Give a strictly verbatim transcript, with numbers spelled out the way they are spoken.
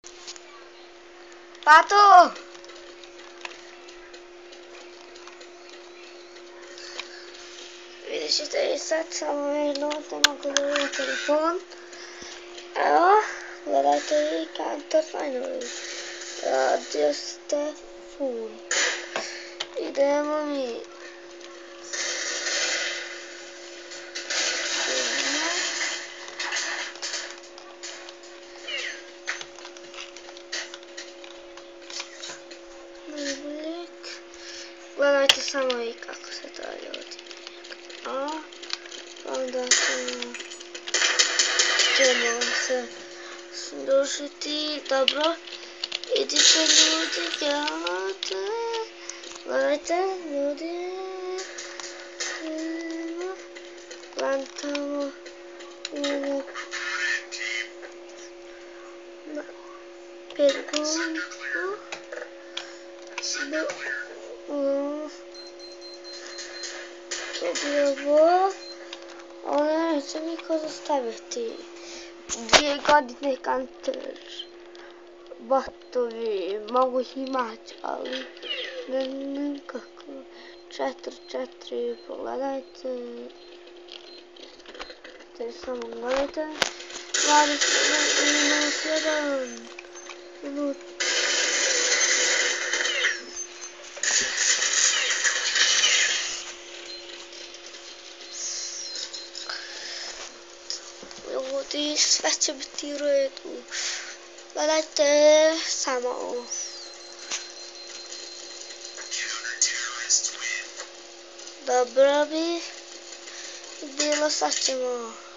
Pato! Vidíte, že sad samo jedno tenako na telefon. Evo, gledajte i kantor fajnovi. Radio Stefun. Idemo mi. Gledajte samo i kako se to ljudi. A onda ćemo se slušati. Dobro, idite ljudi, gledajte. Gledajte ljudi. Plantamo u perguntu. Objavu, ona neće niko zastaviti. Dvije godine kanter, batovi, mogu ih imati, ali ne nikako. Četiri, četiri, pogledajte. Te samo gledajte. dvadeset minut, jedan minut. Ljudi, sve će biti u redu. Gledajte samo ovo. Dobro bi bilo, sad ćemo